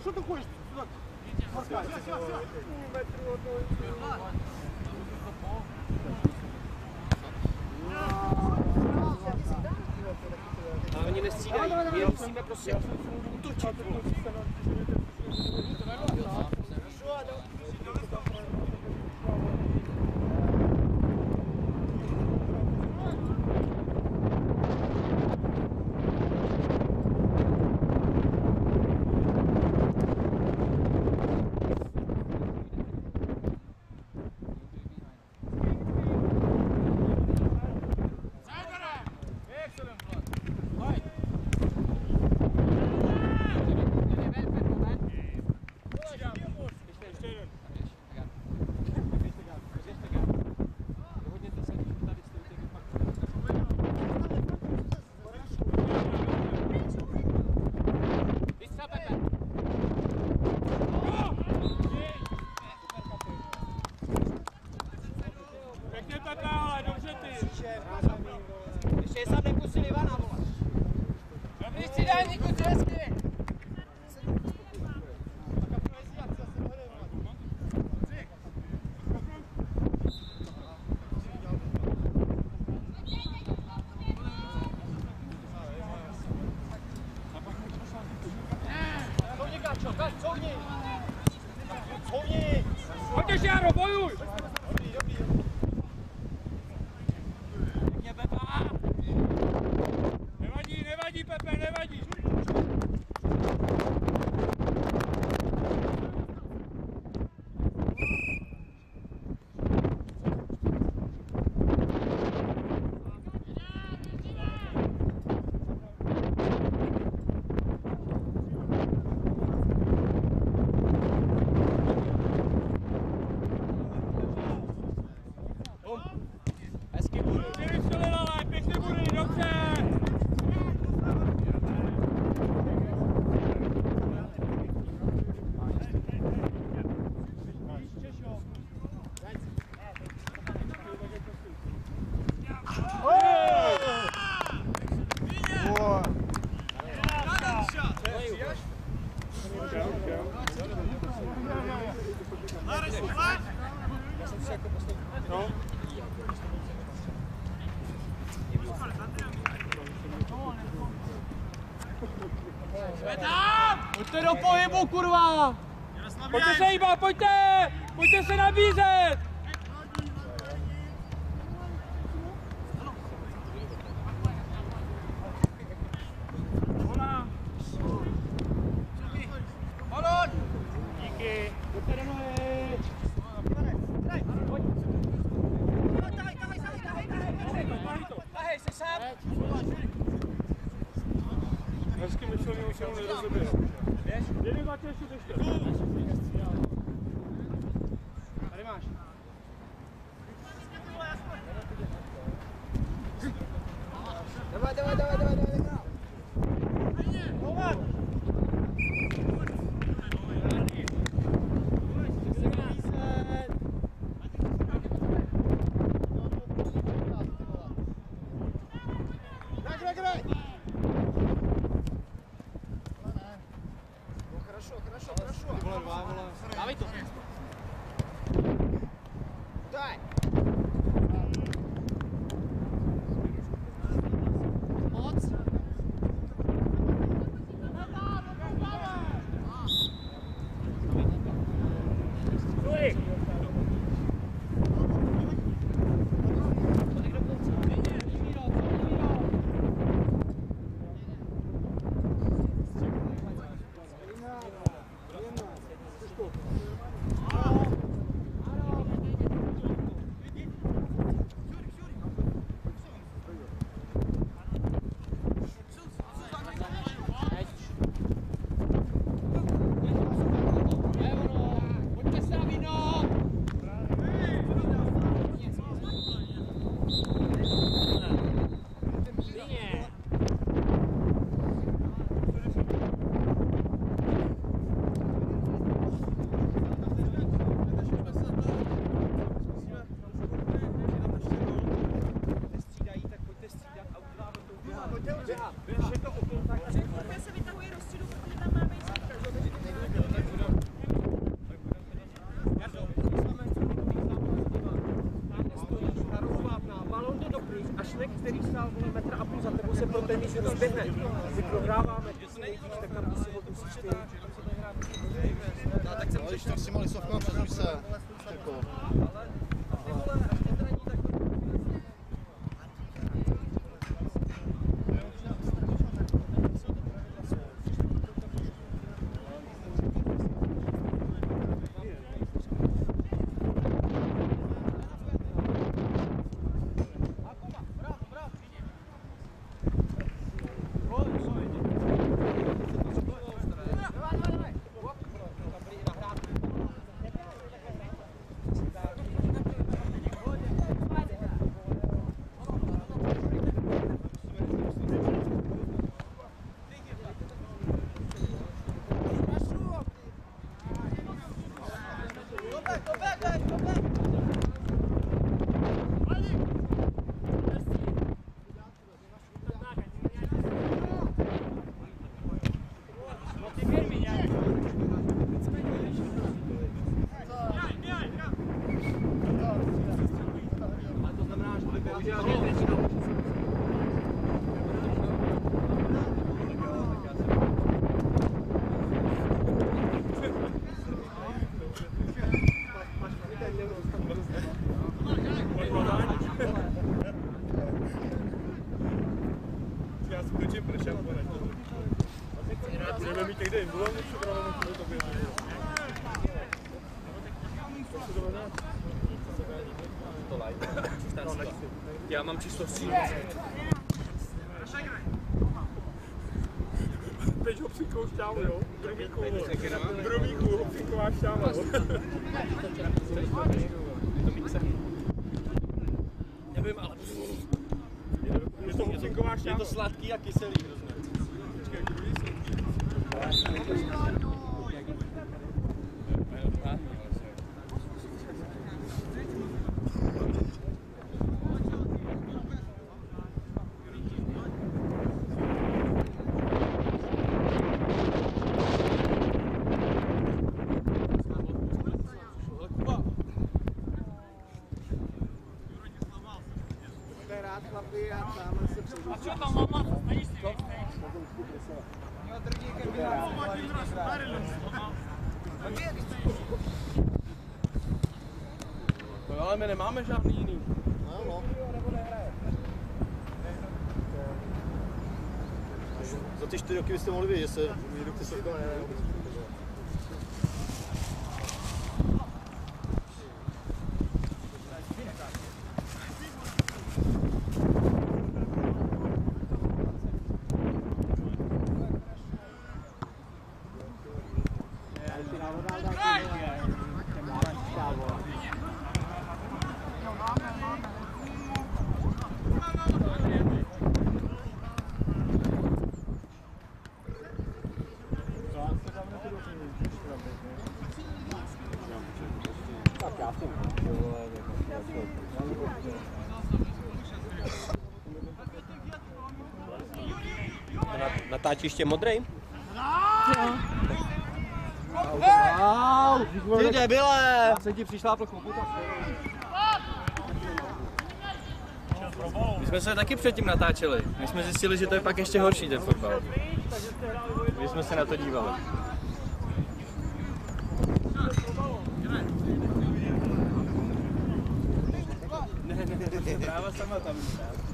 что ты хочешь? Ale oni nestřídají, my je musíme prostě utočit. Pojďte, Jaro, bojuj! Nevadí, nevadí, Pepe, nevadí! Pojďte do pohybu, kurva! Pojďte se hýbat, pojďte! Pojďte se nabízet! Díky! Pojďte do nohy! Tahej se sám! Hezky myšlení už se mu nerozeběl. Jde na těšu, běžte. Tady máš. Давай, давай, давай, давай, давай, давай. Dávej to. Daj. Moc. za tebou se pro ten míč rozběhne. My prohráváme, když si nejdřív, tak tam musíš ty. No, když tak si mali sovka, přesuň se. Jako. Já skočím pršem, budeme mít někde jim, bylo něco právě to tobě. Já mám číslo 3. Teď ho přinkou šťávu, jo? Druhý kůl ho přinková šťáva, jo? Nevím, ale je to sladký a kyselý hrozně. A co tam mám? Nejsi si No ale my nemáme žádný jiný. No. Za ty 4 roky byste mohli vědět, že se výrobci sovka nehrajou. Natáčiště modrej? Ty debile! Já jsem ti přišla pro koputa. My jsme se taky předtím natáčeli. My jsme zjistili, že to je pak ještě horší ten fotbal. My jsme se na to dívali. Ne, práva sama tam.